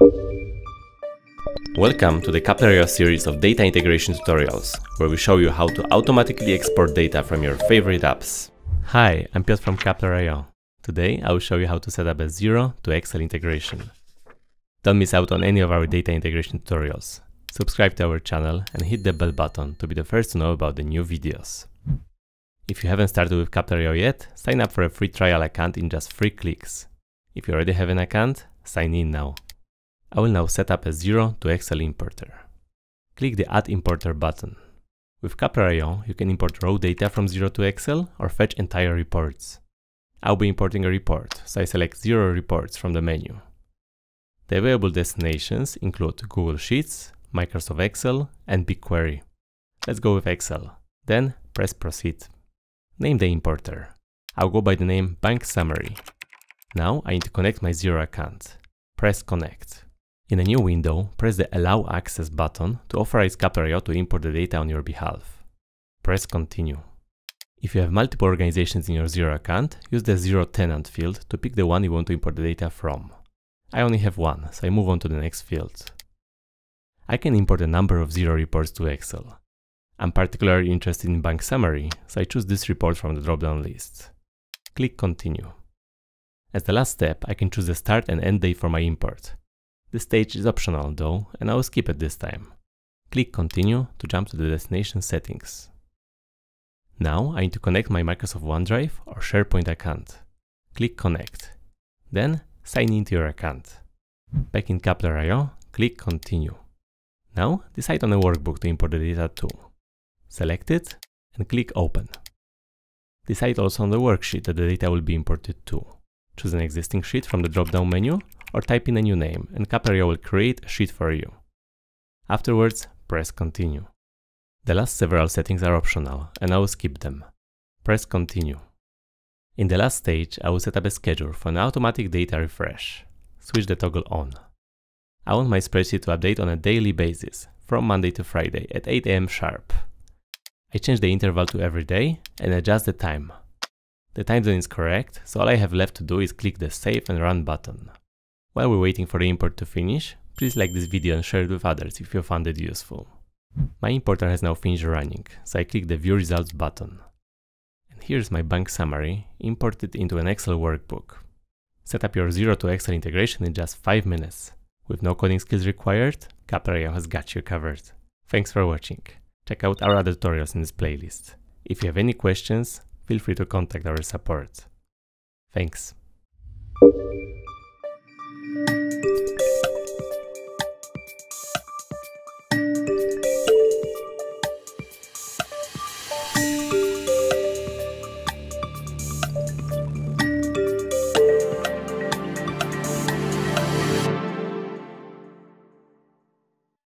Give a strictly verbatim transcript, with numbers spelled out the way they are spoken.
Welcome to the Export series of data integration tutorials, where we show you how to automatically export data from your favorite apps. Hi, I'm Piotr from Export Xero. Today I will show you how to set up a Xero to Excel integration. Don't miss out on any of our data integration tutorials. Subscribe to our channel and hit the bell button to be the first to know about the new videos. If you haven't started with Export Xero yet, sign up for a free trial account in just three clicks. If you already have an account, sign in now. I will now set up a Xero to Excel importer. Click the Add Importer button. With Export Xero, you can import raw data from Xero to Excel or fetch entire reports. I'll be importing a report, so I select Xero Reports from the menu. The available destinations include Google Sheets, Microsoft Excel, and BigQuery. Let's go with Excel. Then press Proceed. Name the importer. I'll go by the name Bank Summary. Now I need to connect my Xero account. Press Connect. In a new window, press the Allow Access button to authorize Export Xero to import the data on your behalf. Press Continue. If you have multiple organizations in your Xero account, use the Xero Tenant field to pick the one you want to import the data from. I only have one, so I move on to the next field. I can import a number of Xero reports to Excel. I'm particularly interested in Bank Summary, so I choose this report from the drop-down list. Click Continue. As the last step, I can choose the start and end date for my import. This stage is optional though, and I will skip it this time. Click Continue to jump to the destination settings. Now I need to connect my Microsoft OneDrive or SharePoint account. Click Connect. Then sign into your account. Back in Export Xero, click Continue. Now decide on a workbook to import the data to. Select it and click Open. Decide also on the worksheet that the data will be imported to. Choose an existing sheet from the drop-down menu or type in a new name and Export Xero will create a sheet for you. Afterwards, press Continue. The last several settings are optional and I will skip them. Press Continue. In the last stage, I will set up a schedule for an automatic data refresh. Switch the toggle on. I want my spreadsheet to update on a daily basis, from Monday to Friday at eight A M sharp. I change the interval to every day and adjust the time. The time zone is correct, so all I have left to do is click the Save and Run button. While we're waiting for the import to finish, please like this video and share it with others if you found it useful. My importer has now finished running, so I click the View Results button. And here's my bank summary, imported into an Excel workbook. Set up your Xero to Excel integration in just five minutes. With no coding skills required, Export Xero has got you covered. Thanks for watching. Check out our other tutorials in this playlist. If you have any questions, feel free to contact our support. Thanks.